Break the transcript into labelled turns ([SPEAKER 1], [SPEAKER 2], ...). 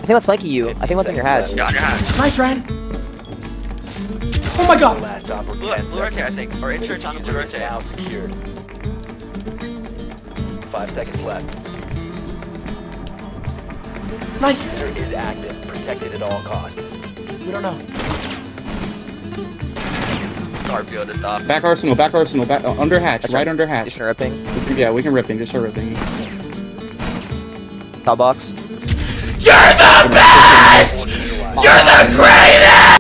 [SPEAKER 1] I think that's flanking you. I think one's on your hatch.
[SPEAKER 2] Yeah, on your hatch.
[SPEAKER 3] Nice, Ryan. Oh my god.
[SPEAKER 2] Blue rotate, I think. Or insurance on the blue rotate.
[SPEAKER 4] Now secured. 5 seconds left.
[SPEAKER 3] Nice.
[SPEAKER 4] Diffuser is active. Protected at all costs.
[SPEAKER 3] We don't know.
[SPEAKER 2] Starfield is off.
[SPEAKER 5] Back arsenal, back under hatch, right under hatch.
[SPEAKER 1] Just ripping.
[SPEAKER 5] Yeah, we can ripping, just start ripping.
[SPEAKER 1] Top box.
[SPEAKER 3] You're the best! You're the greatest!